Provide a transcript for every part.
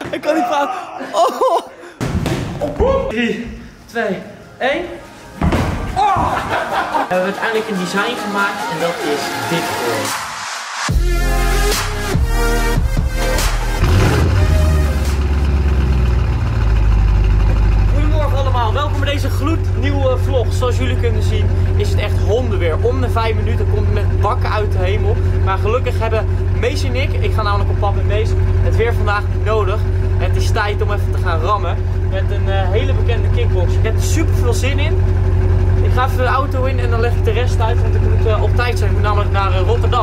Ik kan niet praten. Oh. 3, 2, 1. Oh. We hebben uiteindelijk een design gemaakt en dat is dit. Goedemorgen allemaal, welkom bij deze gloednieuwe vlog. Zoals jullie kunnen zien is het echt hondenweer. Om de 5 minuten komt het met bakken uit de hemel. Maar gelukkig hebben Mees en ik ga namelijk op pad met Mees, het weer vandaag niet nodig. Het is tijd om even te gaan rammen met een hele bekende kickbox. Ik heb er super veel zin in. Ik ga even de auto in en dan leg ik de rest uit, want ik moet op tijd zijn. Ik moet namelijk naar Rotterdam.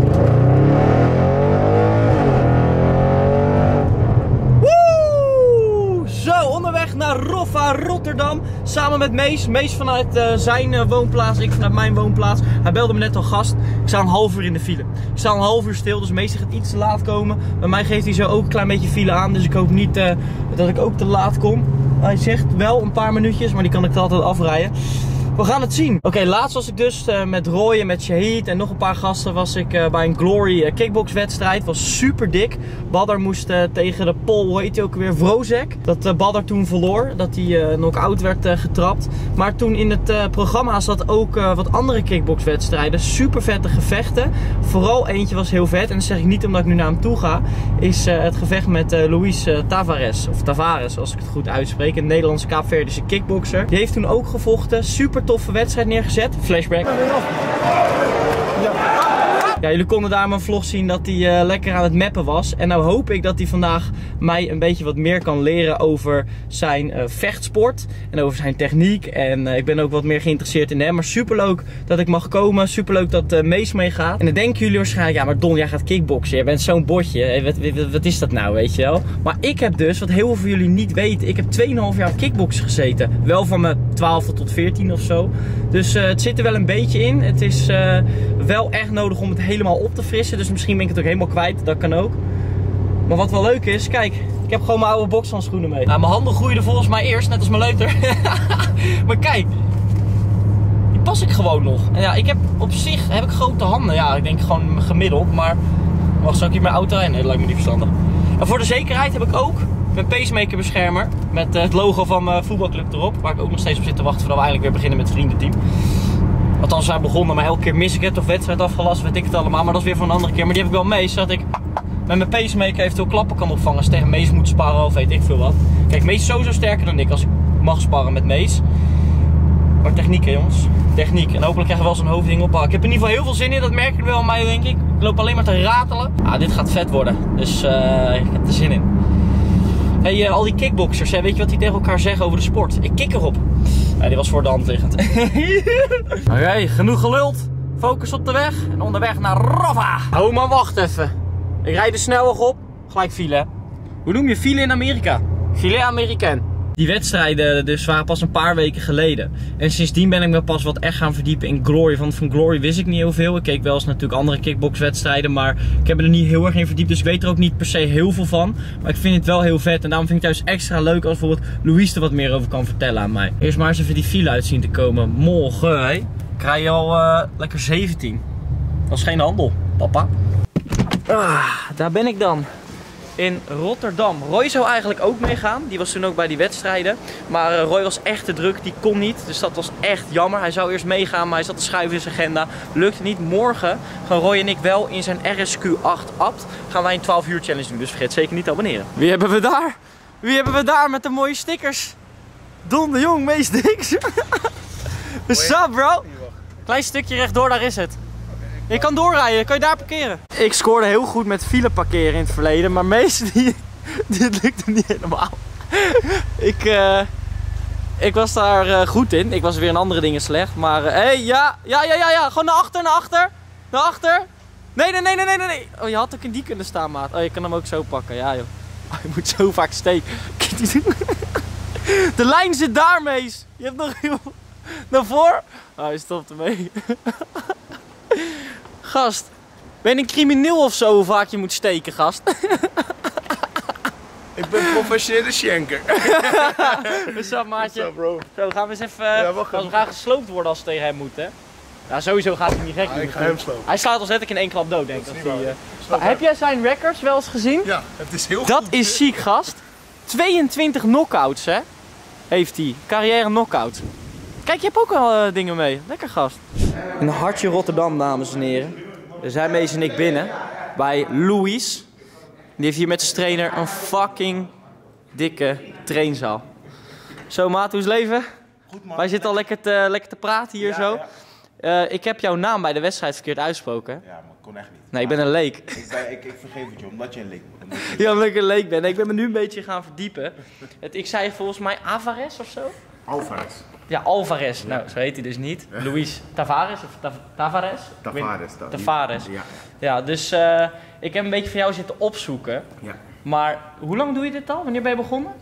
Zo, onderweg naar Roffa, Rotterdam. Samen met Mees. Mees vanuit zijn woonplaats, ik vanuit mijn woonplaats. Hij belde me net al gast. Ik sta een half uur in de file. Ik sta een half uur stil, dus Mees gaat iets te laat komen. Bij mij geeft hij zo ook een klein beetje file aan, dus ik hoop niet dat ik ook te laat kom. Hij zegt wel een paar minuutjes, maar die kan ik altijd afrijden. We gaan het zien. Oké, laatst was ik dus met Roy en met Shahid en nog een paar gasten was ik bij een Glory kickbox wedstrijd. Was super dik. Badr moest tegen de Pol, hoe heet hij ook weer, Vrozek. Dat Badr toen verloor, dat hij knock-out werd getrapt. Maar toen in het programma zat ook wat andere kickbox wedstrijden. Super vette gevechten. Vooral eentje was heel vet en dat zeg ik niet omdat ik nu naar hem toe ga. Is het gevecht met Luis Tavares, of Tavares als ik het goed uitspreek. Een Nederlandse Kaapverdische kickboxer. Die heeft toen ook gevochten. Super toffe wedstrijd neergezet. Flashback. Ja, jullie konden daar in mijn vlog zien dat hij lekker aan het mappen was. En nou hoop ik dat hij vandaag mij een beetje wat meer kan leren over zijn vechtsport. En over zijn techniek. En ik ben ook wat meer geïnteresseerd in hem. Maar superleuk dat ik mag komen. Superleuk dat Mees meegaat. En dan denken jullie waarschijnlijk, ja maar Don, jij gaat kickboksen. Jij bent zo'n botje. Wat is dat nou, weet je wel? Maar ik heb dus, wat heel veel van jullie niet weten. Ik heb 2,5 jaar op kickboksen gezeten. Wel van mijn 12 tot 14 of zo. Dus het zit er wel een beetje in. Het is wel echt nodig om het helemaal op te frissen. Dus misschien ben ik het ook helemaal kwijt. Dat kan ook. Maar wat wel leuk is, kijk. Ik heb gewoon mijn oude bokshandschoenen mee. Nou, mijn handen groeiden volgens mij eerst, net als mijn leuter. Maar kijk. Die pas ik gewoon nog. En ja, ik heb op zich heb ik grote handen. Ja, ik denk gewoon gemiddeld. Maar wacht, zou ik hier mijn auto rijden? Nee, dat lijkt me niet verstandig. En voor de zekerheid heb ik ook mijn pacemaker beschermer. Met het logo van mijn voetbalclub erop. Waar ik ook nog steeds op zit te wachten voordat we eindelijk weer beginnen met het vriendenteam. Althans, we zijn begonnen, maar elke keer mis ik het of wedstrijd afgelast, weet ik het allemaal. Maar dat is weer voor een andere keer. Maar die heb ik wel mee, zodat ik met mijn pacemaker eventueel klappen kan opvangen. Als ik tegen Mees moet sparren of weet ik veel wat. Kijk, Mees is sowieso sterker dan ik als ik mag sparren met Mees. Maar techniek, hè jongens. Techniek. En hopelijk krijgen we wel zo'n hoofdding op. Ik heb in ieder geval heel veel zin in, dat merk je wel aan mij, denk ik. Ik loop alleen maar te ratelen. Ah, dit gaat vet worden. Dus ik heb er zin in. Hey, al die kickboxers, weet je wat die tegen elkaar zeggen over de sport? Ik kik erop. Ja, die was voor de hand liggend. Oké, genoeg geluld. Focus op de weg. En onderweg naar Roffa. Oh, maar wacht even. Ik rijd de snelweg op. Gelijk file, hè? Hoe noem je file in Amerika? Filet Amerikaan. Die wedstrijden dus waren pas een paar weken geleden. En sindsdien ben ik me pas wat echt gaan verdiepen in Glory. Want van Glory wist ik niet heel veel. Ik keek wel eens natuurlijk andere kickboxwedstrijden. Maar ik heb me er niet heel erg in verdiept. Dus ik weet er ook niet per se heel veel van. Maar ik vind het wel heel vet. En daarom vind ik het juist extra leuk als bijvoorbeeld Luis er wat meer over kan vertellen aan mij. Eerst maar eens even die file uit zien te komen. Morgen, hè? Ik rij al lekker 17. Dat is geen handel, papa. Daar ben ik dan. In Rotterdam. Roy zou eigenlijk ook meegaan. Die was toen ook bij die wedstrijden. Maar Roy was echt te druk. Die kon niet. Dus dat was echt jammer. Hij zou eerst meegaan. Maar hij zat te schuiven in zijn agenda. Lukte niet. Morgen gaan Roy en ik wel in zijn RSQ8 apt. Gaan wij een 12 uur challenge doen. Dus vergeet zeker niet te abonneren. Wie hebben we daar? Wie hebben we daar met de mooie stickers? Don de Jong, Mees Dix. What's up, bro? Klein stukje rechtdoor, daar is het. Je kan doorrijden, kan je daar parkeren. Ik scoorde heel goed met file parkeren in het verleden, maar meestal dit lukte niet helemaal. Ik was daar goed in. Ik was weer in andere dingen slecht, maar hey, ja, gewoon naar achter. Nee. Oh, je had ook in die kunnen staan, maat. Oh, je kan hem ook zo pakken, ja joh. Oh, je moet zo vaak steken. De lijn zit daar, Mees. Je hebt nog heel naar voren. Oh, hij stopt ermee. Gast, ben je een crimineel of zo hoe vaak je moet steken, gast? Ik ben professionele shanker. What's up, maatje? What's up, bro? Zo, gaan we eens even... Ja, we gaan gesloopt worden als het tegen hem moet, hè? Ja, sowieso gaat hij niet gek doen. Ik ga hem slopen. Hij slaat ons letterlijk in 1 klap dood, denk ik. Dat is niet waar. Heb jij zijn records wel eens gezien? Ja, het is heel goed. Dat is ziek, gast. 22 knockouts, hè? Heeft hij. Carrière knockout. Kijk, je hebt ook wel dingen mee. Lekker, gast. Een hartje Rotterdam, dames en heren. We zijn Mees en ik binnen bij Louis. Die heeft hier met zijn trainer een fucking dikke trainzaal. Zo, maat, hoe is het leven? Goed, man. Wij zitten al lekker te praten hier zo. Ja. Ik heb jouw naam bij de wedstrijd verkeerd uitgesproken. Ja, maar kon echt niet. Nee, ik ben een leek. Ik vergeef het je, omdat je een leek bent. Ja, omdat ik een leek ben. Nee, ik ben me nu een beetje gaan verdiepen. Ik zei volgens mij Alvarez of zo? Alvarez. Ja, Alvarez. Nou, zo heet hij dus niet. Luis Tavares of Tavares? Tavares. Ja. Ja, dus ik heb een beetje van jou zitten opzoeken. Ja. Maar hoe lang doe je dit al? Wanneer ben je begonnen?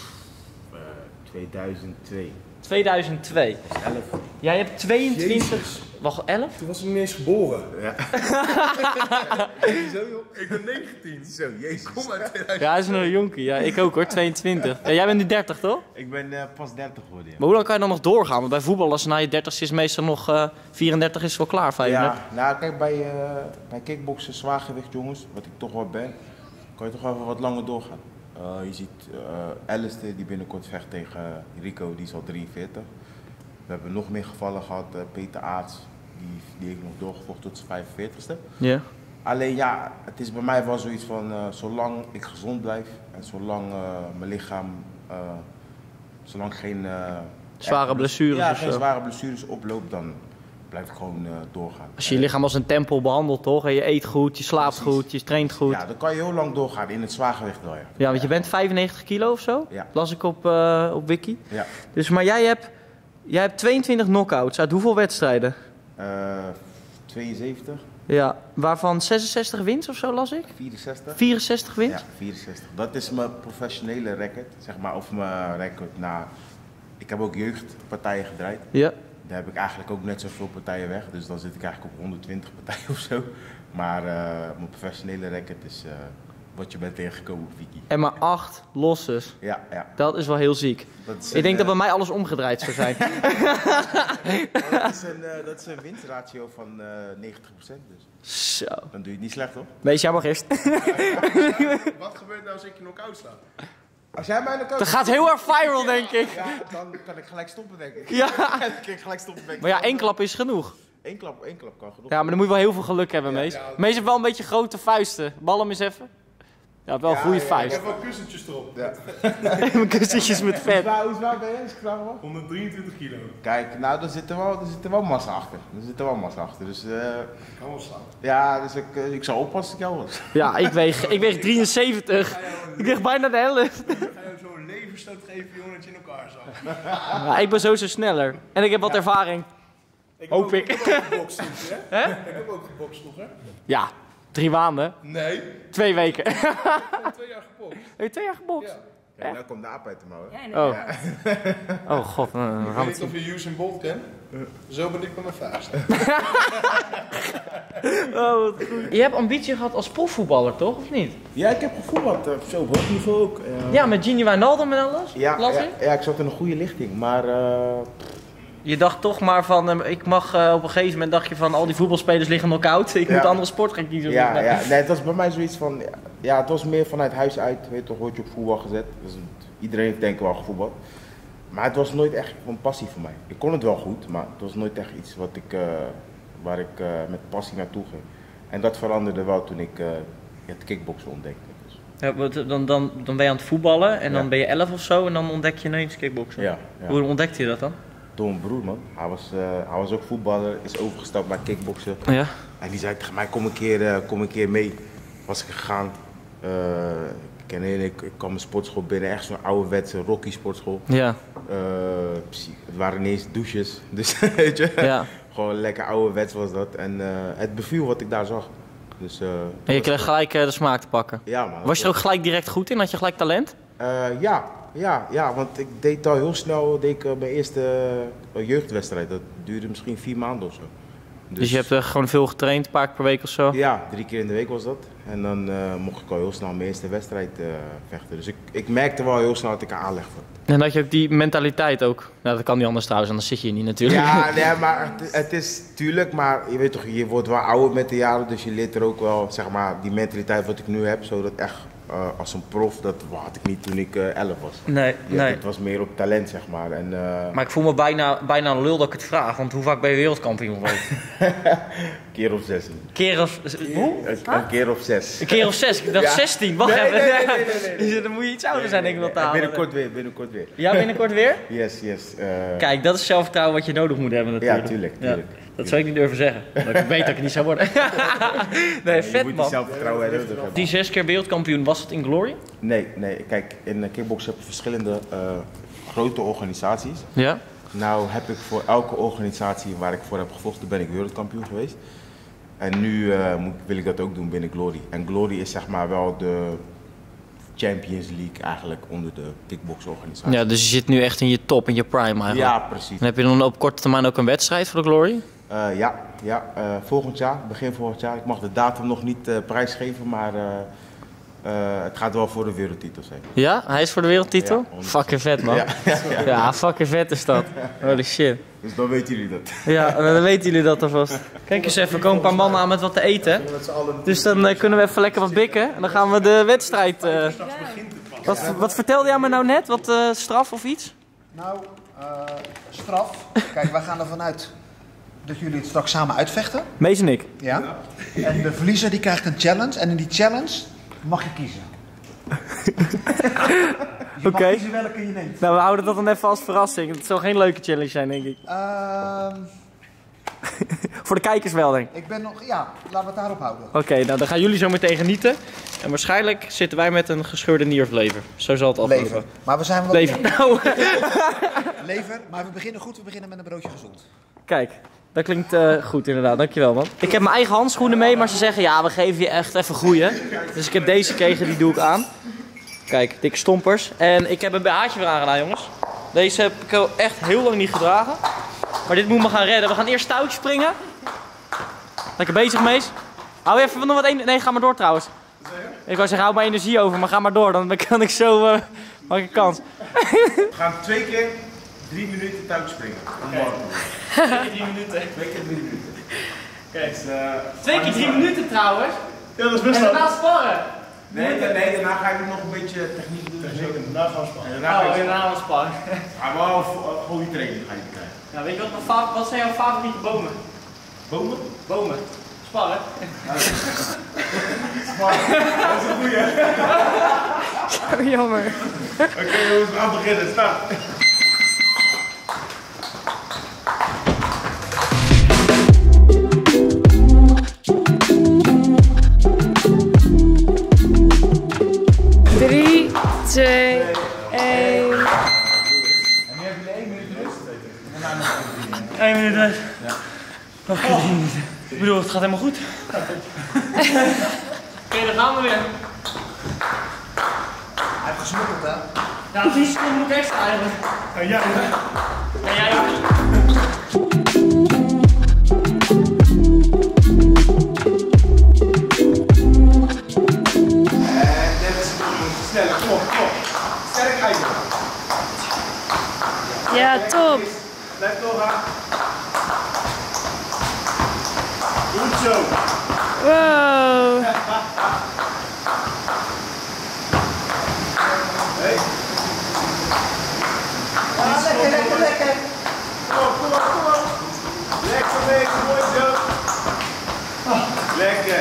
2002. 2002. 11. Jij hebt 22... Jezus. Wacht, 11? Toen was ik niet eens geboren. Ja. Zo joh. Ik ben 19. Zo, jezus. Kom uit 2000. Ja, hij is nog een jonkie. Ja, ik ook hoor, 22. Ja, jij bent nu 30, toch? Ik ben pas 30 geworden. Ja. Maar hoe lang kan je dan nog doorgaan? Want bij voetballers na je 30 is meestal nog 34 is wel klaar, 35. Ja, nou kijk, bij kickboksen, zwaargewicht jongens, wat ik toch wel ben, kan je toch wel even wat langer doorgaan. Je ziet Alistair die binnenkort vecht tegen Rico, die is al 43. We hebben nog meer gevallen gehad, Peter Aarts, die heeft nog doorgevochten tot zijn 45ste. Ja. Alleen ja, het is bij mij wel zoiets van, zolang ik gezond blijf en zolang mijn lichaam, zolang ik geen Zware blessures ja, of geen zo. zware blessures oploopt, dan blijf ik gewoon doorgaan. Als je je lichaam als een tempel behandelt, toch? En je eet goed, je slaapt Precies. goed, je traint goed. Ja, dan kan je heel lang doorgaan in het zwaargewicht wel, ja. Ja, want je bent 95 kilo of zo? Ja. Las ik op Wiki. Ja. Dus, maar jij hebt 22 knockouts uit hoeveel wedstrijden? 72, Ja, waarvan 66 wins of zo las ik? 64. 64 wins? Ja, 64. Dat is mijn professionele record, zeg maar, of mijn record na... Ik heb ook jeugdpartijen gedraaid. Ja. Daar heb ik eigenlijk ook net zoveel partijen weg, dus dan zit ik eigenlijk op 120 partijen of zo. Maar mijn professionele record is wat je bent tegengekomen op Wiki. En maar 8 losses. Ja, ja. Dat is wel heel ziek. Dat is Ik denk dat bij mij alles omgedraaid zou zijn. dat is een winstratio van 90%, dus Zo. dan doe je het niet slecht, hoor. Wees jij maar eerst. Wat gebeurt nou als ik je knock-out sla? Als jij mij Dat gaat heel erg viral, denk ik. Ja, dan kan ik gelijk stoppen, denk ik. Ja. Dan kan ik gelijk stoppen, denk ik. Maar ja, 1 klap is genoeg. Één klap kan genoeg. Ja, maar dan moet je wel heel veel geluk hebben, Mees. ja. Mees heeft wel een beetje grote vuisten. Bal hem eens even. Ja, wel een goede Ik vuist. heb wel kussentjes erop. Ja. Mijn kussentjes met vet. Hoe zwaar ben je, als ik vraag mag? 123 kilo. Kijk, nou, er zit er wel massa achter. Dus Kan wel slaan. ja, dus ik zou oppassen als ik jou was. Ja, ik weeg 73. Ik weeg bijna de helft. Ik ga jou zo'n leverstoot geven, jongen, dat je in elkaar zag. Ja, ik ben zo snel. En ik heb wat ervaring. Hoop ik. Ik heb ook gebokst, hè? Ik heb ook gebokst nog, hè? Ja, 3 maanden. Nee, 2 weken. ik heb 2 jaar gebokst. Heb je 2 jaar gebokst? Ja. Ja, nou komt de aap uit de mouw, hè? Oh. Oh god, dan Ik gaan we weet het niet zien. of je Usain Bolt kent. Zo ben ik met mijn vuist. Oh, wat goed. Je hebt ambitie gehad als profvoetballer, toch? Of niet? Ja, ik heb gevoetbald, zo op hoog niveau ook. Ja, met Gini Wijnaldum en alles? Ja, Las ja, ik? ja, ik zat in een goede lichting, maar Je dacht toch maar van, ik mag op een gegeven moment dacht je van al die voetbalspelers liggen knock-out. Ik Ja. moet een andere sport gaan kiezen. ja, nee, het was bij mij zoiets van, ja, het was meer vanuit huis uit, weet je toch, word je op voetbal gezet. Dus iedereen heeft denk ik wel gevoetbald. Maar het was nooit echt een passie voor mij. Ik kon het wel goed, maar het was nooit echt iets wat waar ik met passie naartoe ging. En dat veranderde wel toen ik het kickboksen ontdekte. Dus, Ja, dan ben je aan het voetballen en dan Ja. ben je 11 of zo en dan ontdek je ineens kickboksen. ja. Hoe ontdekte je dat dan? Door een broer, man. Hij was ook voetballer, is overgestapt naar kickboksen. Ja. En die zei tegen mij, kom een keer mee. Was ik gegaan. Ik kwam een sportschool binnen, echt zo'n ouderwetse Rocky sportschool. Ja. Het waren ineens douches, dus weet je. Ja. Gewoon lekker ouderwets was dat. En het beviel wat ik daar zag. Dus, En je kreeg gelijk de smaak te pakken. ja, man. Was je er ook gelijk direct goed in? Had je gelijk talent? Ja, want ik deed al heel snel mijn eerste jeugdwedstrijd. Dat duurde misschien 4 maanden of zo. Dus je hebt gewoon veel getraind, een paar keer per week of zo? Ja, 3 keer in de week was dat. En dan mocht ik al heel snel mijn eerste wedstrijd vechten. Dus ik merkte wel heel snel dat ik aanleg had. En dat je ook die mentaliteit ook. Nou, dat kan niet anders trouwens, anders zit je hier niet natuurlijk. Ja, nee, maar het is tuurlijk, maar je weet toch, je wordt wel ouder met de jaren. Dus je leert er ook wel, zeg maar, die mentaliteit wat ik nu heb. Zodat echt als een prof, dat had ik niet toen ik 11 was. Nee, nee. Het was meer op talent, zeg maar. En, Maar ik voel me bijna een lul dat ik het vraag, want hoe vaak ben je wereldkampioen geweest? keer of 6. Keer of... Hoe? Een keer of 6. Een keer of 6? Ik dacht Ja. 16, wacht Nee, even. nee. Dan moet je iets ouder zijn, denk ik wel te halen. Binnenkort weer. Ja, binnenkort weer? Yes. Kijk, dat is zelfvertrouwen wat je nodig moet hebben natuurlijk. Ja, tuurlijk. Ja, dat zou ik niet durven zeggen. Dat ik weet dat ik het niet zou worden. Nee, Je vet moet man. die zelfvertrouwen hebben. Die 6 keer wereldkampioen, was het in Glory? Nee. Kijk, in kickbox heb je verschillende grote organisaties. Ja. Nou heb ik voor elke organisatie waar ik voor heb gevochten, ben ik wereldkampioen geweest. En nu wil ik dat ook doen binnen Glory. En Glory is zeg maar wel de Champions League eigenlijk onder de kickbox-organisatie. Ja, dus je zit nu echt in je top, in je prime eigenlijk. Ja, precies. En heb je dan op korte termijn ook een wedstrijd voor de Glory? Volgend jaar, begin volgend jaar. Ik mag de datum nog niet prijsgeven, maar het gaat wel voor de wereldtitel zijn. Ja, hij is voor de wereldtitel? Ja, 100%. Fucking vet man. Ja, fucking vet is dat. Holy shit. Dus dan weten jullie dat. Ja, dan weten jullie dat alvast. Kijk eens even, er komen een paar mannen aan met wat te eten. Dus dan kunnen we even lekker wat bikken. En dan gaan we de wedstrijd... Wat vertelde jij me nou net? Wat straf of iets? Nou, straf. Kijk, wij gaan ervan uit dat jullie het straks samen uitvechten. Mees en ik. Ja. En de verliezer die krijgt een challenge. En in die challenge mag je kiezen. Je mag kiezen welke je neemt. Nou, we houden dat dan even als verrassing. Het zal geen leuke challenge zijn, denk ik. Voor de kijkers wel, denk ik. Ik ben nog... Ja, laten we het daarop houden. Oké, nou dan gaan jullie zo meteen genieten. En waarschijnlijk zitten wij met een gescheurde nier of lever. Zo zal het aflopen. Lever. Maar we zijn wel... Lever. Nou. Lever, maar we beginnen goed. We beginnen met een broodje gezond. Kijk, dat klinkt goed inderdaad. Dankjewel man. Ik heb mijn eigen handschoenen mee, maar ze zeggen ja, we geven je echt even goeie. Dus ik heb deze gekregen, die doe ik aan. Kijk, dikke stompers. En ik heb een BH'tje weer aangedaan, jongens. Deze heb ik al echt heel lang niet gedragen. Maar dit moet me gaan redden. We gaan eerst touwtje springen. Lekker bezig, Mees. Hou even nog wat één. Nee, ga maar door trouwens. Ik wou zeggen, hou mijn energie over, maar ga maar door. Dan kan ik zo... maak ik kans. We gaan 2 keer 3 minuten touw springen. Okay. 2 keer 3 minuten. 2 keer 3 minuten. Kijk, 2 keer 3 minuten trouwens. Ja, dat is best En wel. daarna sparren. Nee, daarna ga ik nog een beetje techniek doen. Daarna gaan we sparen. En daarna ga ik daarna wel sparren. maar wel goede training ga je krijgen. Ja, weet je wat zijn jouw favoriete bomen? Bomen? Bomen. Sparren. Dat is een goeie. Oh, jammer. Oké jongens, we gaan beginnen. Start. Drie, 2, 1. En nu hebben jullie 1 minuut rust. En daarna nog 1 minuut rust. Ja. Oké, 3 minuten. Ik bedoel, het gaat helemaal goed. Oké, dan gaan we weer. Hij heeft gesmokkeld, hè? Ja, 10 seconden moet ik extra eigenlijk. En jij? En jij ook? Sneller, kom op. Sterk uit. Ja, top. Blijf doorgaan. Goed zo. Wow. Hey. Lekker. Kom op. Lekker bezig, mooi zo. Lekker.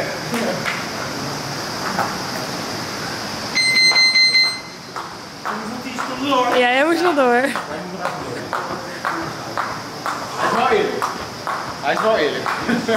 Ja, jij moet wel door. Hij is wel eerlijk.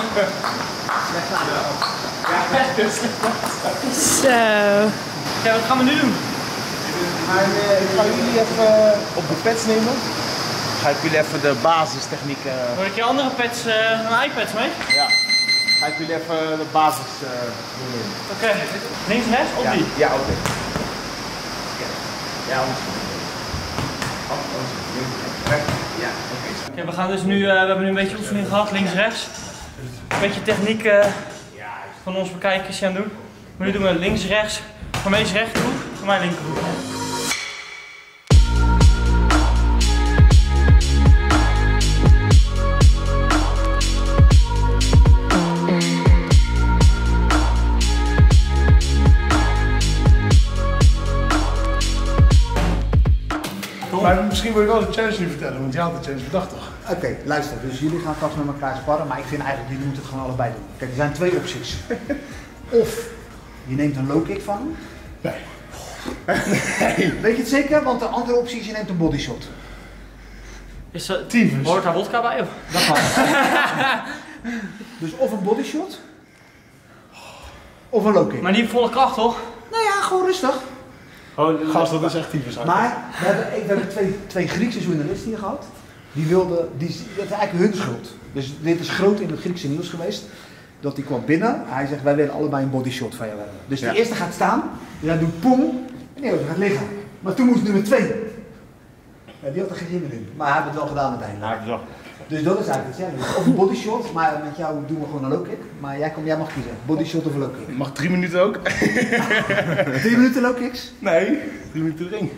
Zo. Ja, wat gaan we nu doen? Ik ga jullie even op de pads nemen. Ga ik jullie even de basistechniek. Moet ik je andere pads, iPads mee? Ja. Ga ik jullie even de basis doen. Oké. Links, rechts, op die? Ja, oké. Ja, anders. Ja, oké. Oké, we gaan dus nu, we hebben nu een beetje oefening gehad, links, rechts. Een beetje techniek van ons bekijken is aan het doen. Maar nu doen we links, rechts. Van Mees rechterhoek, van mij linkerhoek. Maar misschien wil je wel de challenge nu vertellen, want je had de challenge bedacht toch? Oké, luister. Dus jullie gaan straks met elkaar sparren, maar ik vind eigenlijk jullie moeten het gewoon allebei doen. Kijk, er zijn 2 opties. Of je neemt een low kick van hem. Nee. Weet je het zeker? Want de andere optie is je neemt een bodyshot. Is er, Tyfus. hoort daar wodka bij? Of? Dat kan. Dus of een bodyshot. Of een low kick. Maar niet op volle kracht, toch? Nou ja, gewoon rustig. Gast, dat is echt tyfus. Maar we hebben twee Griekse journalisten hier gehad. Dat is eigenlijk hun schuld. Dus dit is groot in het Griekse nieuws geweest. Dat die kwam binnen. Hij zegt, wij willen allebei een bodyshot van jou hebben. Dus de eerste gaat staan. Dus hij doet pong. En die gaat liggen. Maar toen moest nummer 2. Ja, die had er geen zin meer in. Maar hij heeft het wel gedaan uiteindelijk. Ja, Dus dat is eigenlijk het challenge. Of een bodyshot. Maar met jou doen we gewoon een low kick. Maar jij mag kiezen. Bodyshot of een low kick. Mag 3 minuten ook? 3 minuten low kicks? Nee, 3 minuten ring.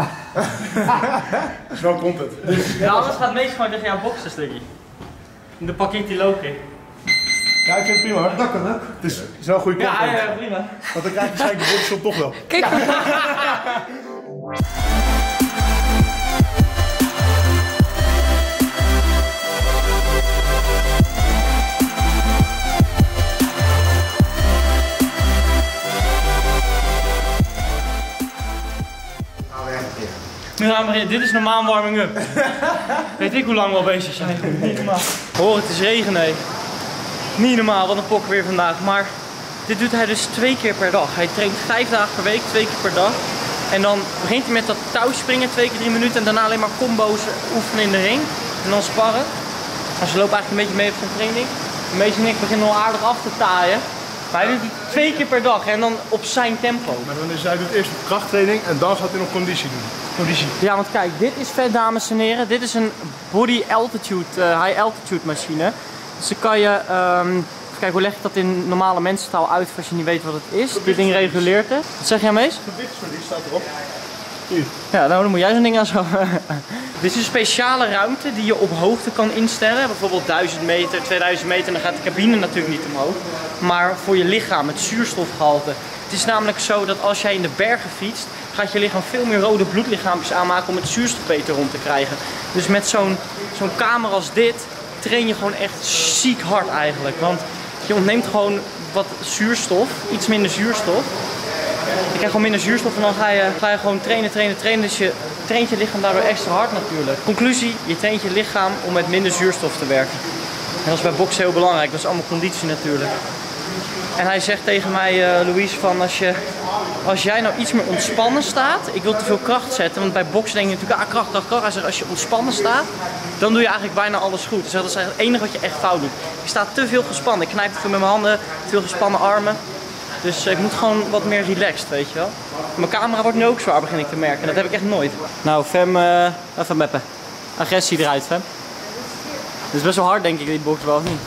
Zo komt het. Ja, anders gaat Mees gewoon tegen jou boksen, Stukkie. Dan pak ik die low kick. Ja, ik vind het prima hoor. Dat kan ook. Het is wel een goede kant. Ja, prima. Want dan krijg je waarschijnlijk de bodyshot toch wel. Kijk, Nu gaan we beginnen. Dit is normaal een warming-up. Weet ik hoe lang we al bezig zijn. Niet normaal. Hoor, het is regen, hé. Niet normaal, wat een pok weer vandaag. Maar dit doet hij dus 2 keer per dag. Hij traint 5 dagen per week, 2 keer per dag. En dan begint hij met dat touwspringen 2 keer 3 minuten. En daarna alleen maar combo's oefenen in de ring. En dan sparren. Maar ze lopen eigenlijk een beetje mee op zijn training. De meeste en ik beginnen al aardig af te taaien. Maar hij doet het 2 keer per dag en dan op zijn tempo. Maar dan is hij doet eerst krachttraining en dan gaat hij nog conditie doen. Conditie. Ja, want kijk, dit is vet, dames en heren. Dit is een body altitude, high altitude machine. Dus dan kan je, kijk, hoe leg ik dat in normale mensentaal uit als je niet weet wat het is. Dit ding reguleert het. Wat zeg jij, Mees? Gewichtsverlies staat erop. Ja, nou dan moet jij zo'n ding aan zo. Dit is een speciale ruimte die je op hoogte kan instellen. Bijvoorbeeld 1000 meter, 2000 meter, en dan gaat de cabine natuurlijk niet omhoog. Maar voor je lichaam, het zuurstofgehalte. Het is namelijk zo dat als jij in de bergen fietst, gaat je lichaam veel meer rode bloedlichaampjes aanmaken om het zuurstof beter rond te krijgen. Dus met zo'n camera als dit train je gewoon echt ziek hard eigenlijk. Want je ontneemt gewoon wat zuurstof, iets minder zuurstof. Je krijgt gewoon minder zuurstof en dan ga je gewoon trainen. Dus je traint je lichaam daardoor extra hard natuurlijk. Conclusie, je traint je lichaam om met minder zuurstof te werken. En dat is bij boksen heel belangrijk, dat is allemaal conditie natuurlijk. En hij zegt tegen mij, Louise, van als jij nou iets meer ontspannen staat, ik wil te veel kracht zetten, want bij boksen denk je natuurlijk, kracht. Hij zegt, als je ontspannen staat, dan doe je eigenlijk bijna alles goed. Hij zegt, dat is eigenlijk het enige wat je echt fout doet. Ik sta te veel gespannen, ik knijp te veel met mijn handen, te veel gespannen armen. Dus ik moet gewoon wat meer relaxed, weet je wel. Mijn camera wordt nu ook zwaar, begin ik te merken. Dat heb ik echt nooit. Nou, Fem, even meppen. Agressie eruit, Fem. Dit is best wel hard, denk ik, die box wel, of niet?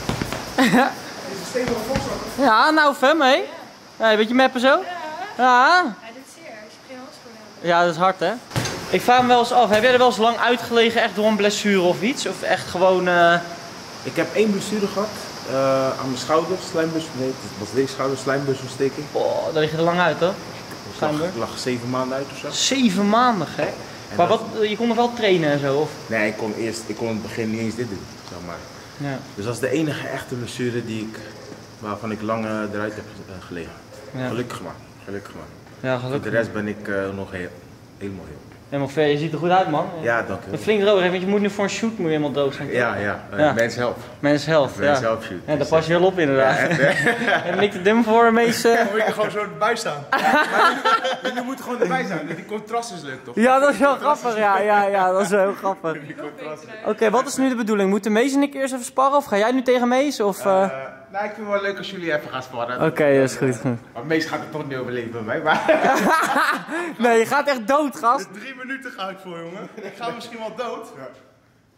Ja, nou, Fem, hé. Ja, een beetje meppen zo? Ja. Hij doet zeer. Als je geen handschoenen hebt. Ja, dat is hard, hè. Ik vraag me wel eens af, heb jij er wel eens lang uitgelegen, echt door een blessure of iets? Of echt gewoon... Ik heb 1 blessure gehad aan mijn schouder, slijmbus. Nee, het was deze schouder, slijmbusontsteking. Oh, daar lig je er lang uit, hoor. Ik lag 7 maanden uit of zo. 7 maanden, hè? Maar wat, je kon er wel trainen en zo, of? Nee, ik kon in het begin niet eens dit doen, zeg maar. Ja. Dus dat is de enige echte blessure waarvan ik lang eruit heb gelegen. Ja. Gelukkig maar. Ja, Voor gelukkig. de rest ben ik nog helemaal heel. Helemaal ver, je ziet er goed uit, man. Ja, dank Een u. flink droog, hè, want je moet nu voor een shoot helemaal dood zijn. toch? Ja. Ja. Mens help. Men's health, Mens ja. help shoot. Ja, daar pas je heel op inderdaad. En ik de dim voor Mees. Dan moet je er gewoon zo erbij staan. Jullie moeten gewoon erbij zijn, die contrast is leuk toch? Ja, dat is heel grappig, ja, dat is wel heel grappig. Oké, wat is nu de bedoeling? Moeten Mees en ik eerst even sparren of ga jij nu tegen Mees? Of, Nou, ik vind het wel leuk als jullie even gaan sparren. Oké, dat is goed. Maar meest gaat het toch niet overleven bij mij, maar... Nee, je gaat echt dood, gast. 3 minuten ga ik voor, jongen. Ik ga misschien wel dood.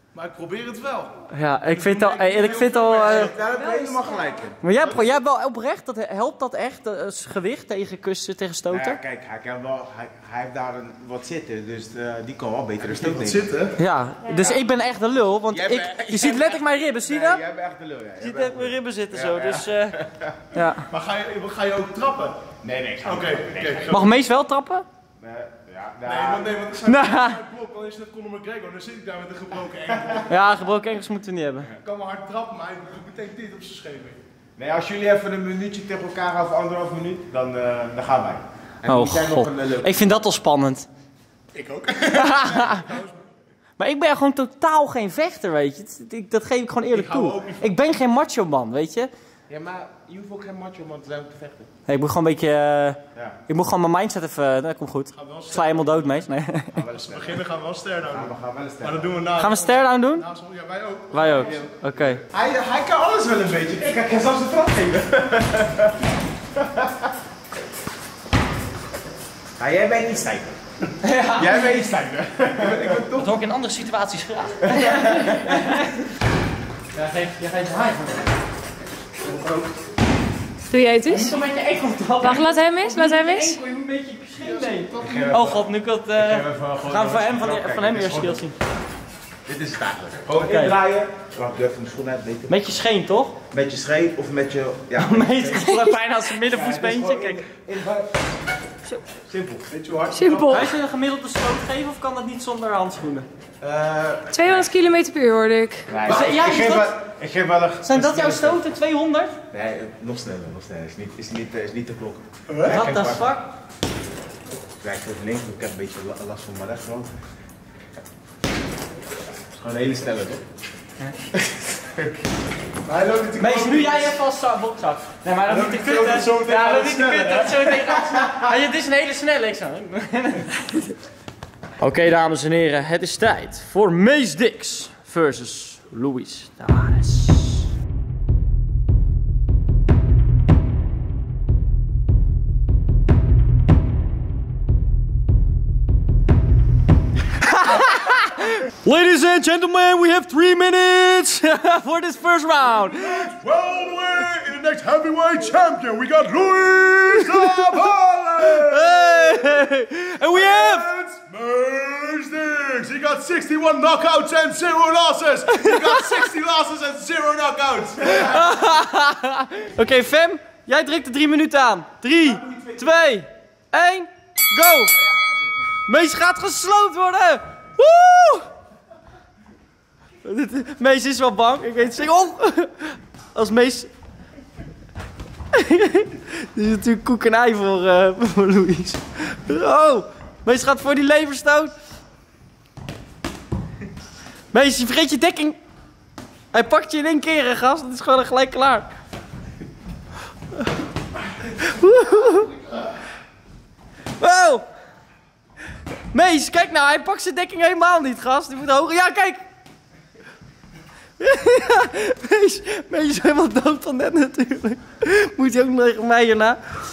Maar ik probeer het wel. Ja, ik vind het al... Ik vind al Daar heb je helemaal gelijk in. maar jij hebt wel oprecht, helpt dat echt, gewicht tegen kussen, tegen Nou stoten? ja, kijk, hij heeft daar wat zitten, dus die kan wel beter een stoot Wat nemen. zitten? Ja, dus ik ben echt de lul, want je ziet letterlijk mijn ribben, zie je dat? Jij bent echt de lul, ja. Je ziet echt mijn ribben zitten zo, dus ja. Maar ga je ook trappen? Nee, ik ga Oké. Mag Mees wel trappen? Nee, want er zijn Nou. blok, dan is het Conor McGregor, dan zit ik daar met een gebroken enkel. Ja, gebroken enkels moeten we niet hebben. Ik kan me hard trappen, maar hij doet meteen dit op zijn scheenbeen. Nee, als jullie even een minuutje tegen elkaar gaan, of 1,5 minuut, dan gaan wij. En Oh die zijn nog god, een leuk. ik vind dat al spannend. Ik ook. Maar ik ben gewoon totaal geen vechter, weet je. Dat geef ik gewoon eerlijk Ik hou toe. ook niet van- Ik ben geen macho man, weet je. Ja, maar je hoeft ook geen macho man te zijn om te vechten. Nee, ik moet gewoon een beetje... Ja. Ik moet gewoon mijn mindset even... Dat komt goed. Gaan we wel Ik sla je helemaal dood, Mees. Nee. Gaan we wel eens Te beginnen gaan we wel stare-down Ja, doen. we gaan wel eens Maar dat doen we na. Gaan we stare-down doen? Ja, wij ook. Wij ook. Oké. Hij kan alles wel een beetje. Kijk, hij kan zelfs een trap geven. Ja, jij bent niet stijver. Jij bent niet stijver. Dat hoor ik in andere situaties graag. Jij geeft high. Doe jij het eens? Niet een beetje enkel trappen. Wacht, laat hem eens. Laat hem eens. Enkel, je moet een beetje op je scheenbeen. Oh god, nu kan het... gaan we van hem eerst skills zien. Dit is het eigenlijk. Gewoon indraaien. Wacht, doe even mijn schoen uit. Beter. Met je scheen, toch? Met je schreef of met je... Ja, Meest gewoon bijna als een middenvoetsbeentje. Kijk. Simpel. Weet je hoe hard? Simpel. Wij zullen een gemiddelde stoot geven of kan dat niet zonder handschoenen? 200 km/h hoorde ik. Nee, Ja, ik geef wel een... Zijn dat jouw stoten? 200? Nee, nog sneller. Is niet te klokken. What the fuck? Kijk, ik links, ik heb een beetje last van mijn rechterhand. Het is gewoon een hele snelle, toch? Maar hij loopt natuurlijk Mees, ook nu niet. jij even als bokzak. Nee, maar dat Dan niet te loopt hij kutten. zo meteen Ja, aan dat de niet te snelle, kutten. Zo meteen gaat het is een hele snelle, ik zou. Oké, dames en heren, het is tijd voor Mees Dix versus Luis Tavares. Ladies and gentlemen, we have 3 minutes for this first round. Well, in the next heavyweight champion, we got Luis Tavares! Hey! And we have... Mees Dix. He got 61 knockouts and 0 losses. He got 60 losses and 0 knockouts. Oké, Fem, jij drukt de 3 minuten aan. 3, 2, 1, go! Mees gaat gesloopt worden! Woe! Mees is wel bang, ik weet het zeker. Oh! Als Mees... Dit is natuurlijk koek en ei voor Louis. Oh! Mees gaat voor die leverstoot. Mees, je vergeet je dekking. Hij pakt je in 1 keer, hè, gast. Dat is gewoon gelijk klaar. Wow! Mees, kijk nou, hij pakt zijn dekking helemaal niet, gast. Die moet hoger. Ja, kijk! Mees is helemaal dood van net natuurlijk. Moet hij ook nog tegen mij hierna.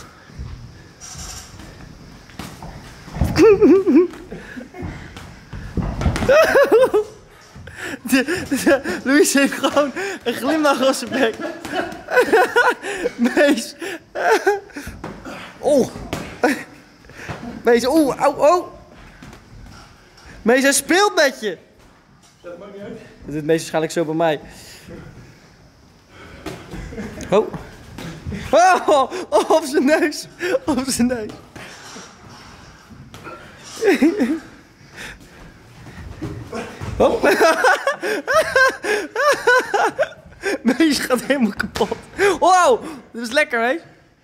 Louis heeft gewoon een glimlach op zijn bek. Mees. Oh. Mees, oh, oh, oh. Mees, hij speelt met je. Dat maakt niet uit. Dat doet Mees waarschijnlijk zo bij mij. Oh. Oh, oh, op zijn neus. Op zijn neus. Oh. Mees gaat helemaal kapot. Wow, dat is lekker, hè?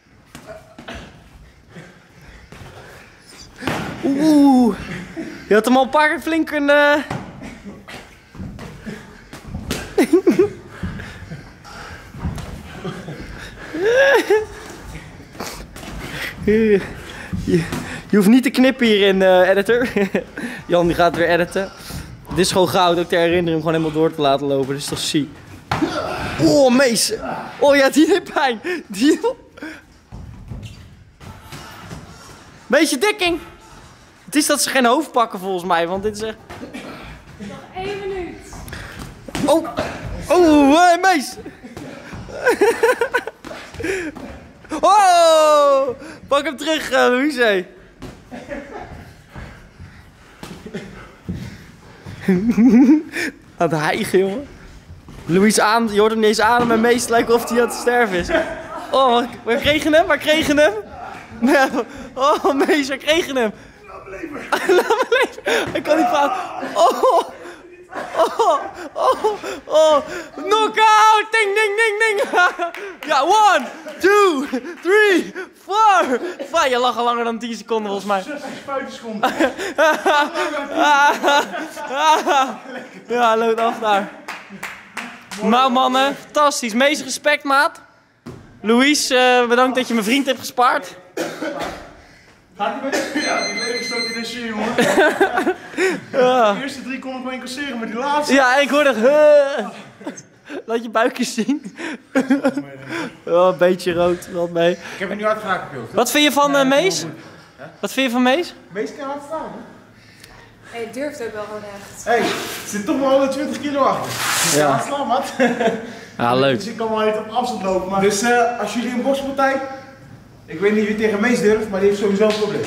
Oeh. Je had hem al een paar keer flink een... Je hoeft niet te knippen hierin, editor. Jan die gaat weer editen. Dit is gewoon goud, ook ter herinnering hem gewoon helemaal door te laten lopen. Dit is toch zie. Oh, Mees. Oh ja, die deed pijn. Die... Mees, je dekking. Het is dat ze geen hoofd pakken volgens mij, want dit is echt... Nog 1 minuut. Oh! Oh, Mees! Oh! Pak hem terug, Louise. Aan het hijgen, jongen. Louise aan, je hoort hem niet eens ademen, maar Mees lijkt of hij aan het sterven is. Oh, we kregen hem, Oh, Mees, we kregen hem. Laat me leven. Ik kan niet praten. Oh. Knockout! Ding, ding, ding, ding! Ja, 1, 2, 3, 4, 5. Je lag al langer dan 10 seconden volgens mij. 56 seconden. Ja, loopt af daar. Nou mannen, fantastisch. Meest respect, maat. Louise, bedankt dat je mijn vriend hebt gespaard. Gaat hij met? Ja, die leven stoot in de shit, jongen. De eerste 3 kon ik wel incasseren, maar die laatste... Ja, ik hoorde... Laat je buikjes zien. Oh, een beetje rood, wat mee. Ik heb het nu hard geraakt, Pil. Wat vind je van Mees? Wat vind je van Mees? Mees kan hard staan, hè? Hij durft ook wel gewoon echt. Hé, er zit toch wel 120 kilo achter. Ja. Ja, slaan, wat? Ja, leuk. Dus ik kan wel even op afstand lopen, maar... Dus als jullie een bokspartij... Ik weet niet wie tegen Mees durft, maar die heeft sowieso een probleem.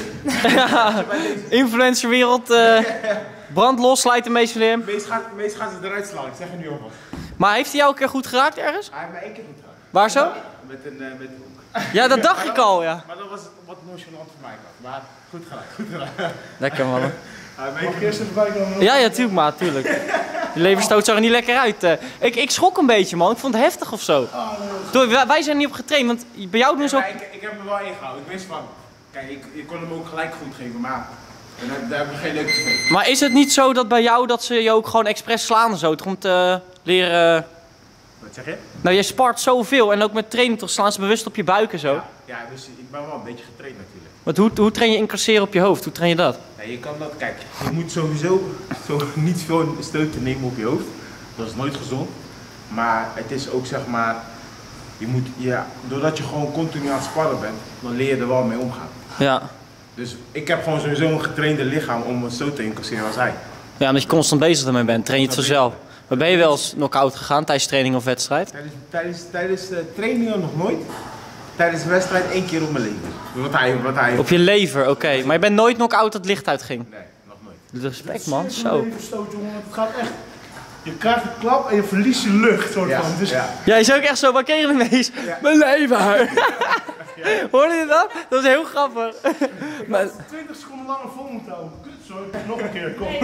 Influencerwereld, brand los, slijt de Mees van hem. Mees gaat ze eruit slaan, ik zeg er nu alvast. Maar heeft hij jou een keer goed geraakt ergens? Hij heeft mij 1 keer goed geraakt. Waar zo? Met een hoek. Ja, dat dacht ik al, ja. Maar dat was wat nonchalant van mij. Maar goed geraakt. Lekker man. Hij weet ik eerst even bij komen. Ja, tuurlijk maat, tuurlijk. Je leverstoot zag er niet lekker uit. Ik schrok een beetje man, ik vond het heftig of zo. Wij zijn niet op getraind, want bij jou doen ze ook... Ik heb me wel ingehouden, ik wist van... Kijk, ik kon hem ook gelijk goed geven, maar... Daar heb ik geen leuke te. Maar is het niet zo dat bij jou dat ze je ook gewoon expres slaan en zo, toch om te leren... Wat zeg je? Nou, je spart zoveel en ook met training toch slaan ze bewust op je buik en zo. Ja, dus ik ben wel een beetje getraind natuurlijk. Want hoe train je incasseren op je hoofd? Hoe train je dat? Nee, je kan dat, kijk, je moet sowieso niet veel stoten nemen op je hoofd. Dat is nooit gezond. Maar het is ook zeg maar, doordat je gewoon continu aan het sparren bent, dan leer je er wel mee omgaan. Ja. Dus ik heb gewoon sowieso een getrainde lichaam om het zo te incasseren als hij. Ja, omdat je constant bezig ermee bent, train je het vanzelf. Maar ben je wel eens knock-out gegaan tijdens training of wedstrijd? Tijdens de trainingen nog nooit. Tijdens de wedstrijd 1 keer op mijn leven. Wat hij... Op je lever, oké. Maar je bent nooit knock-out dat het licht uitging? Nee, nog nooit. Respect man, zo. Stoot, jongen, het gaat echt... Je krijgt een klap en je verliest je lucht, soort van. Dus... Ja. Ja, je is ook echt zo, waar kreeg je ineens? Ja. Mijn lever! Hoorde je dat? Dat is heel grappig. Maar 20 seconden langer vol moeten houden. Kut, zo. Nog een keer, kom.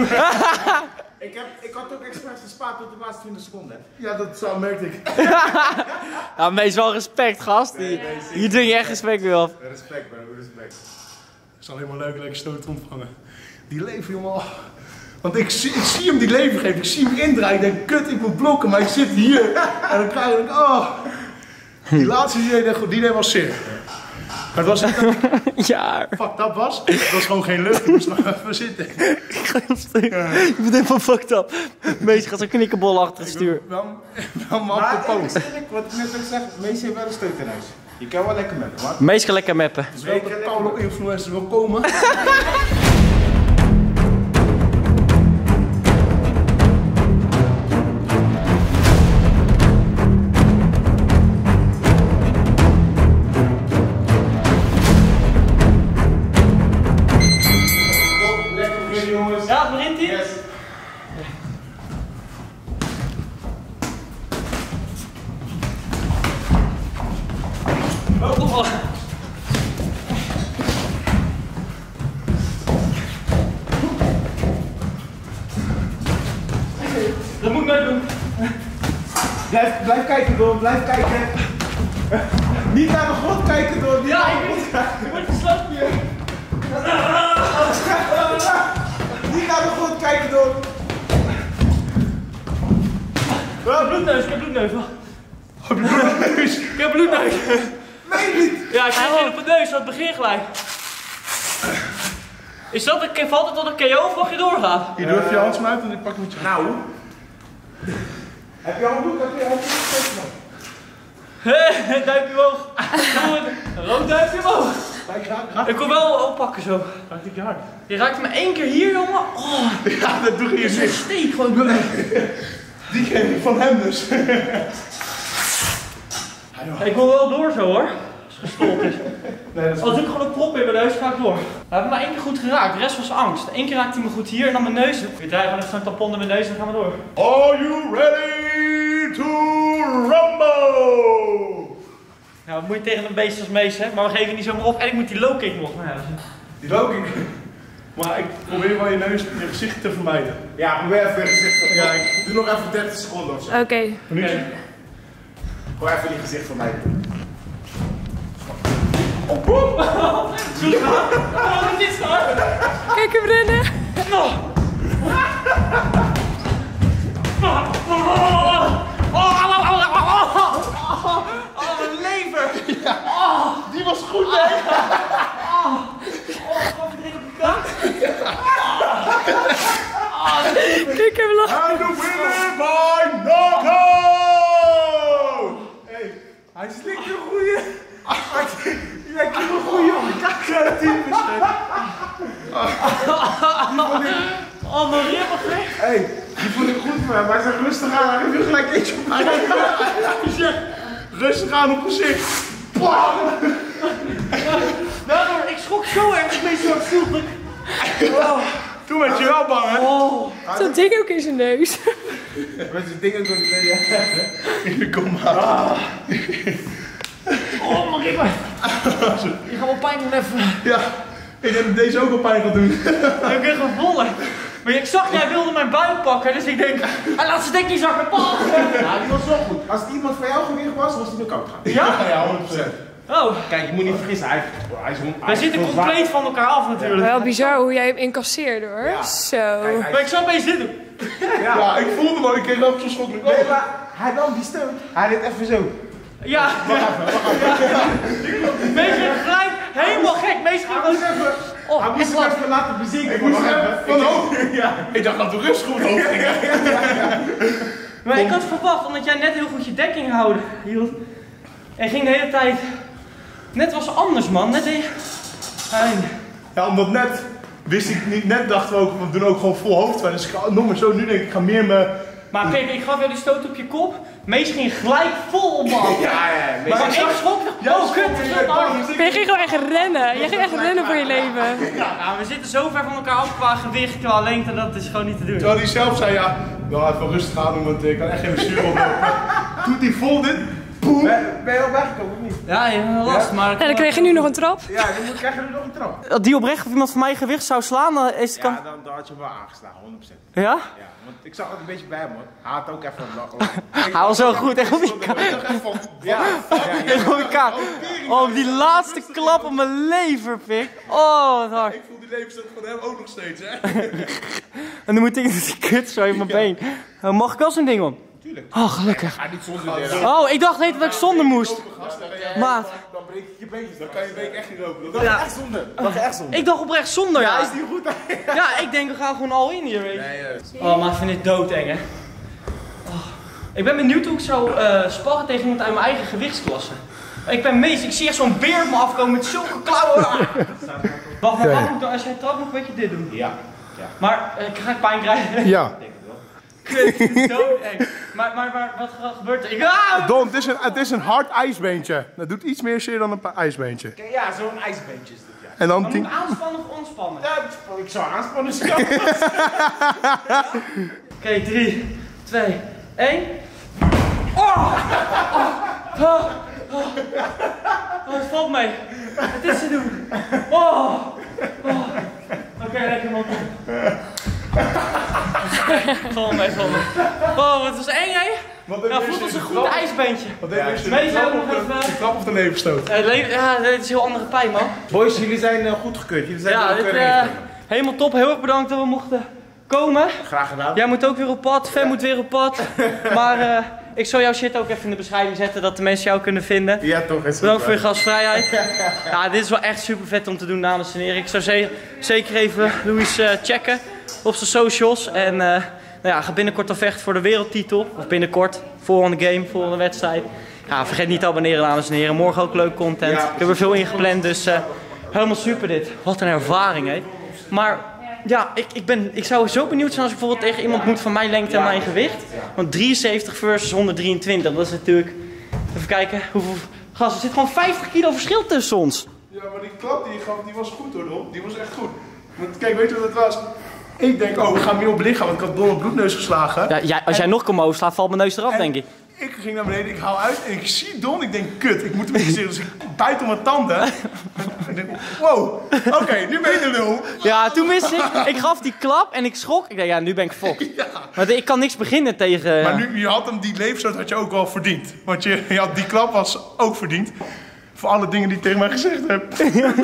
Ik had ook expres gespaard tot de laatste 20 seconden. Ja, dat merkte ik. Ja, meest wel respect, gast. Hier doe je echt respect weer af. Respect, bro, respect. Het is al helemaal leuk stoot ontvangen. Die leven, jongen. Want ik zie hem die leven geven. Ik zie hem indraaien. Ik denk, kut, ik moet blokken, maar ik zit hier. En dan krijg ik, Die laatste die deed wel zeer. Maar het was niet dat ik Ja. fucked up was. Het was gewoon geen lucht. Ik moest nog even zitten. Ik ga heel stuk. Je bent helemaal fucked up. Meest gaat zo'n knikkenbol achter het stuur. Wel maar Maar op de poot. wat ik net ook zeg, meestal heeft wel een steuk in huis. Je kan wel lekker met maar... Meest gaat lekker meppen. Dus welke Paulo-influencer wil komen? Ja, begint hij? Yes. Oh. Dat moet ik nooit doen. Blijf kijken door, blijf kijken. Niet naar de grond kijken door. Ja, ik word geslapen hier. Niet naar de grond kijken door. Bloedneus, ik heb bloedneus. Bloedneus. Ik heb bloedneus. Nee, niet. Ja, ik krijg geen op mijn neus, dat begin gelijk. Is dat een, valt het tot een KO of mag je doorgaan? Je durft je handschoen uit en ik pak met je. Nou. Heb je handdoek? Heb je handdoek? Duimpje omhoog. Een rood duimpje omhoog. Ik kon wel oppakken zo. Raakt ik je hard? Je raakte me 1 keer hier, jongen. Oh, Ja, dat doe je dat is een niet. steek gewoon. Die kreeg ik van hem dus. Ik wil wel door zo hoor. Als het gestold is. Nee, dat is Als ik gewoon een prop in mijn neus, ga ik door. Hij heeft me maar 1 keer goed geraakt, de rest was angst. 1 keer raakte hij me goed hier en dan mijn neus. Ik draai gewoon even zo'n tampon in mijn neus en dan gaan we door. Are you ready to rumble? Nou, wat moet je tegen een beest als Mees, hè? Maar we geven niet zomaar op en ik moet die low kick nog. Nou, ja, Die loking. Maar ik probeer wel je neus, je gezicht te vermijden. Ja, probeer even je gezicht. Ja, Doe nog even 30 seconden of zo. Oké. minuutje. Gewoon even die gezicht van mij. Oh, dit is hard! Kijk hem rennen. Oh, mijn lever! Die was goed, hè? Kijk hem lachen. And the winner by knockout! Hey, hij slikt een goeie. Jij krijgt een goeie op de team Oh, mijn ribben gek! Hey, die vond ik goed voor hem. Hij zegt rustig aan, hij heeft nu gelijk eentje op mij. Hij zegt, rustig aan op gezicht. Daardoor, ik schrok zo erg, ik ben zo afzichtelijk. Toen werd je wel bang, hè? Oh. Dat ding ook in zijn neus. Met zijn dingen door de Kom maar. Oh, mijn ribben! Je gaat wel pijn doen even. Ja, ik heb deze ook al pijn gaan doen. Ik ben gevallen. Maar ik zag, jij wilde mijn buik pakken, dus ik denk, hij laat zijn dekje zakken, pap! Ja, die was wel goed. Als het iemand van jouw gewicht was, was die nog koud gaan. Ja? Ja, 100%. Oh, Kijk, je moet niet vergissen, hij is wij zitten compleet van elkaar af natuurlijk. Wel bizar hoe jij hem incasseerde hoor. Ja. Zo. Maar ik zou opeens dit doen. Ja, ik voelde hem al, ik kreeg ook zo'n schok. Nee, maar hij nam die steun. Hij deed even zo. Ja. Meest ging gelijk helemaal gek. Meest ging gewoon... Oh, Hij moest echt hem laat. even laten bezinken. Ik moest hem van hoog. Ik dacht dat de rust goed hoog ging. Maar ik had verwacht, omdat jij net heel goed je dekking hield. En ging de hele tijd... Net was anders man, net een... Ja, omdat net wist ik niet, net dachten we ook, we doen ook gewoon vol hoofdpijn. Dus ik ga nog maar zo, nu denk ik, ik ga meer me... Maar kijk, ik gaf jou die stoot op je kop. Mees ging gelijk vol op me af. Maar ik schrok. Oh, kut, het is hard. Maar je ging gewoon echt rennen. Je ging echt rennen voor je leven. Ja, we zitten zo ver van elkaar af qua gewicht, qua lengte, dat is gewoon niet te doen. Terwijl hij zelf zei, ja, wel even rustig aan doen, want ik kan echt geen bestuur oplopen. Doet hij vol dit, boem. Ben je al weggekomen of niet? Ja, je hebt last, maar... En dan kreeg je nu nog een trap. Ja, dan krijg je nu nog een trap. Als die oprecht of iemand van mij gewicht zou slaan, dan is het... Ja, dan had je hem wel aangeslagen, 100%. Ja? Ja, want ik zag het een beetje bij hem hoor. Hij had ook even een Hij was zo goed, echt op die kaart. Echt op die kaart. Oh, die laatste klap op mijn lever, pik. Oh, wat hard. Ik voel die levensstand van hem ook nog steeds, hè. En dan moet ik die kut zo in mijn been. Mag ik wel zo'n ding om? Tuurlijk. Oh, gelukkig. Ga niet zonder derde. Oh, ik dacht net dat ik zonder moest. Maat. Dan breek je je beentjes. Dan kan je week echt niet lopen. Dat Ja. Echt zonder. Dat is echt zonder. Ik dacht oprecht zonder, ja. Is die goed? Ja, ik denk we gaan gewoon al in hier, weet je. Oh, maar ik vind dit doodeng, hè. Oh. Ik ben benieuwd hoe ik zou sparren tegen iemand uit mijn eigen gewichtsklasse. Ik ben meest, ik zie echt zo'n beer op me afkomen met zulke klauwen. Wacht, maar wat moet ik dan, als jij trapt moet ik een beetje dit doen. Ja. Maar, ga ik pijn krijgen? Ja. Kut, doodeng. Maar wat gebeurt er? Don, het is een hard ijsbeentje. Dat doet iets meer zeer dan een ijsbeentje. Ja, zo'n ijsbeentje is dit, ja. En dan Maar 10. moet aanspannen of ontspannen? Ja, ik zou aanspannen. Oké, 3, 2, 1. Oh! Het valt mee. Het is te doen. Oké, lekker man. Val mee. Oh, het was eng, hè? Nou, voelt als een goed ijsbeentje. Wat deed je? Meestal ook nog even... De trap of de leverstoot? Ja, dit is een heel andere pijn, man. Boys, jullie zijn goedgekeurd. Jullie zijn Ja, dit, helemaal top. Heel erg bedankt dat we mochten komen. Graag gedaan. Jij moet ook weer op pad, Fan moet weer op pad. Maar ik zal jouw shit ook even in de beschrijving zetten, dat de mensen jou kunnen vinden. Ja, toch. Is Bedankt voor je gastvrijheid. Ja, dit is wel echt super vet om te doen, dames en heren. Ik zou zeker even Louis checken op zijn socials. En nou ja, ga binnenkort al vechten voor de wereldtitel. Of binnenkort, volgende game, volgende wedstrijd. Ja, vergeet niet te abonneren, dames en heren. Morgen ook leuk content. Ik heb er veel in gepland, dus helemaal super dit. Wat een ervaring, hè. Maar ja, ik zou zo benieuwd zijn als ik bijvoorbeeld tegen iemand moet van mijn lengte en mijn gewicht. Want 73 versus 123, dat is natuurlijk... Even kijken, hoeveel... Gast, er zit gewoon 50 kilo verschil tussen ons. Ja, maar die klap die je gaf, die was goed hoor, Don. Die was echt goed. Want kijk, weet je wat het was? Ik denk, oh, we gaan meer op lichaam, want ik had Don een bloedneus geslagen. Ja, als jij nog kan omhoog slaan, valt mijn neus eraf, denk ik. Ik ging naar beneden, ik hou uit en ik zie Don. Ik denk, kut, ik moet hem niet zien. Dus ik bijt op mijn tanden. En ik denk, wow, oké, nu ben je de lul. Ja, toen wist ik. Ik gaf die klap en ik schrok. Ik dacht, ja, nu ben ik fokt. Ja. Maar ik kan niks beginnen tegen... Maar nu, je had hem die leefstoot had je ook wel verdiend. Want je had die klap was ook verdiend. Voor alle dingen die je tegen mij gezegd hebt.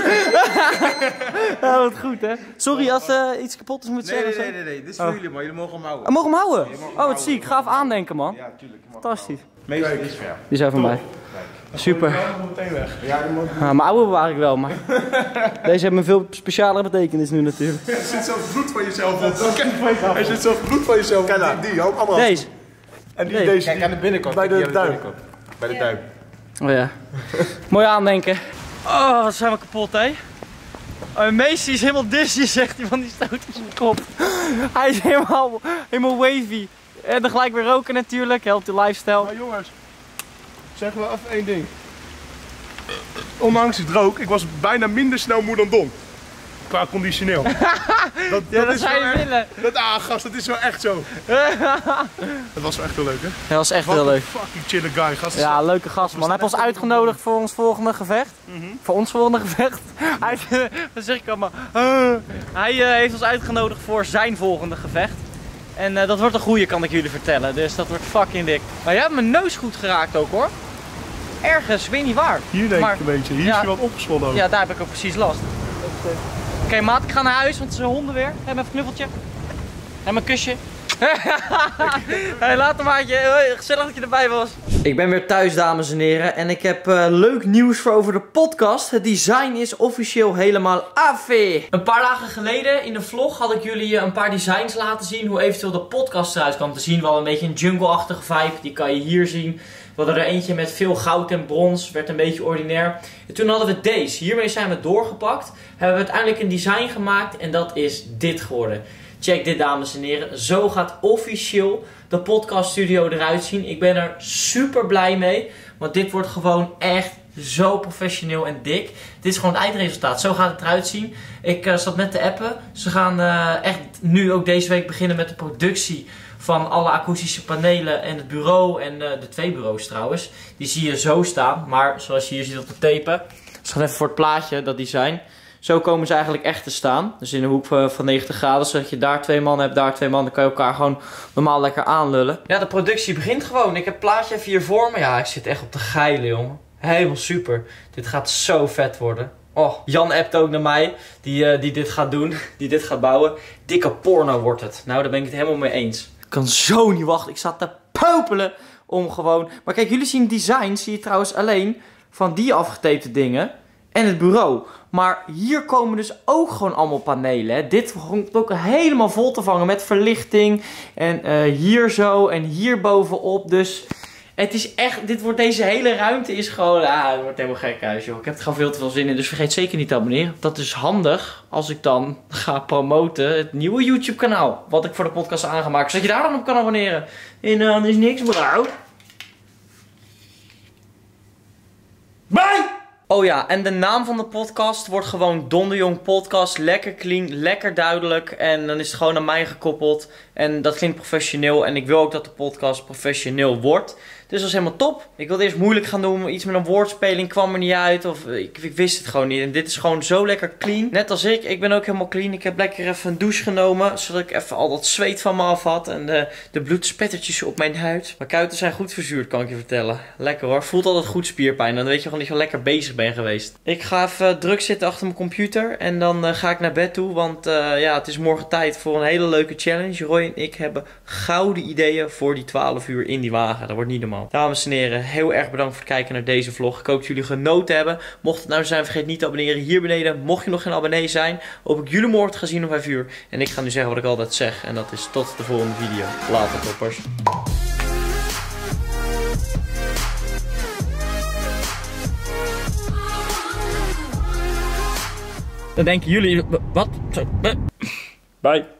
Ja, wat goed, hè? Sorry als iets kapot is, moet zeggen. Nee. Dit is voor jullie, maar jullie mogen hem houden. Oh, mogen we hem houden? Oh, wat ziek. Gaaf aandenken, man. Ja, tuurlijk. Fantastisch. Meestal is ver. Die zijn van mij. Super. Ik ga meteen weg. Ja, die moet... Mijn oude bewaar ik wel, maar... Deze hebben een veel specialere betekenis nu natuurlijk. Er zit zelfs bloed van jezelf op. Er zit zelfs bloed van jezelf op. Kijk die ook allemaal. Deze. En Nee. deze. Kijk aan de binnenkant. Bij de Kijk aan duim. binnenkant. Bij de duim. Oh ja. Mooi aandenken. Oh, wat zijn we kapot, hè? Oh, Messi is helemaal dizzy, zegt hij, van die stoot in zijn kop. Hij is helemaal wavy. En dan gelijk weer roken natuurlijk, helpt de lifestyle. Maar jongens, zeg wel even één ding. Ondanks het rook, ik was bijna minder snel moe dan Don. Qua conditioneel. Dat is zou je wel echt- willen. Gast, dat is wel echt zo. Dat was wel echt heel leuk, hè? Dat was echt Wat heel een leuk. fucking chille guy, gast. Ja, leuke gast, man. Hij heeft ons uitgenodigd voor ons volgende gevecht. Voor ons volgende gevecht. Wat zeg ik allemaal? Hij heeft ons uitgenodigd voor zijn volgende gevecht. En dat wordt een goeie, kan ik jullie vertellen. Dus dat wordt fucking dik. Maar jij hebt mijn neus goed geraakt ook, hoor. Ergens, ik weet niet waar. Hier denk Maar- ik een beetje. Hier ja. is je wat opgezwollen ook. Ja, daar heb ik ook precies last. Oké, maat, ik ga naar huis, want het zijn honden weer. Geef me even een knuffeltje. En mijn kusje. Hey, later maatje. Hoi, gezellig dat je erbij was. Ik ben weer thuis, dames en heren. En ik heb leuk nieuws voor over de podcast. Het design is officieel helemaal af. Een paar dagen geleden in de vlog had ik jullie een paar designs laten zien. Hoe eventueel de podcast eruit kwam te zien. Wel een beetje een jungle-achtige vibe. Die kan je hier zien. We hadden er eentje met veel goud en brons. Werd een beetje ordinair. En toen hadden we deze. Hiermee zijn we doorgepakt. Hebben we uiteindelijk een design gemaakt. En dat is dit geworden. Check dit, dames en heren. Zo gaat officieel de podcaststudio eruit zien. Ik ben er super blij mee. Want dit wordt gewoon echt zo professioneel en dik. Dit is gewoon het eindresultaat. Zo gaat het eruit zien. Ik zat net te appen. Ze gaan echt nu ook deze week beginnen met de productie van alle akoestische panelen en het bureau. En de 2 bureaus trouwens. Die zie je zo staan. Maar zoals je hier ziet op de tapen. Dus gaan even voor het plaatje, dat design. Zo komen ze eigenlijk echt te staan. Dus in een hoek van 90 graden. Zodat je daar 2 man hebt, daar 2 man. Dan kan je elkaar gewoon normaal lekker aanlullen. Ja, de productie begint gewoon. Ik heb het plaatje even hier voor me. Ja, ik zit echt op de geilen, jongen. Helemaal super. Dit gaat zo vet worden. Oh, Jan appt ook naar mij. Die dit gaat doen. Die dit gaat bouwen. Dikke porno wordt het. Nou, daar ben ik het helemaal mee eens. Ik kan zo niet wachten. Ik zat te popelen om gewoon... Maar kijk, jullie zien design. Zie je trouwens alleen van die afgetapte dingen. En het bureau. Maar hier komen dus ook gewoon allemaal panelen. Hè. Dit komt ook helemaal vol te vangen met verlichting. En hier zo en hier bovenop. Dus het is echt, deze hele ruimte is gewoon, het wordt helemaal gek huis, joh. Ik heb er gewoon veel te veel zin in, dus vergeet zeker niet te abonneren. Dat is handig als ik dan ga promoten het nieuwe YouTube kanaal. Wat ik voor de podcast aan ga maken, zodat je daar dan op kan abonneren. En dan is niks, brouw. Bye! Oh ja, en de naam van de podcast wordt gewoon Don de Jong Podcast. Lekker clean, lekker duidelijk. En dan is het gewoon aan mij gekoppeld. En dat klinkt professioneel. En ik wil ook dat de podcast professioneel wordt. Dus dat is helemaal top. Ik wilde eerst moeilijk gaan doen. Iets met een woordspeling kwam er niet uit. Of ik wist het gewoon niet. En dit is gewoon zo lekker clean. Net als ik. Ik ben ook helemaal clean. Ik heb lekker even een douche genomen. Zodat ik even al dat zweet van me af had. En de bloedspettertjes op mijn huid. Mijn kuiten zijn goed verzuurd, kan ik je vertellen. Lekker hoor. Voelt altijd goed spierpijn. Dan weet je gewoon dat je wel lekker bezig bent geweest. Ik ga even druk zitten achter mijn computer. En dan ga ik naar bed toe. Want ja, het is morgen tijd voor een hele leuke challenge. Roy en ik hebben gouden ideeën voor die 12 uur in die wagen. Dat wordt niet normaal. Dames en heren, heel erg bedankt voor het kijken naar deze vlog. Ik hoop dat jullie genoten hebben. Mocht het nou zijn, vergeet niet te abonneren hier beneden. Mocht je nog geen abonnee zijn, hoop ik jullie morgen te gaan zien om 5 uur. En ik ga nu zeggen wat ik altijd zeg. En dat is tot de volgende video. Later, toppers. Dan denken jullie, wat? Bye.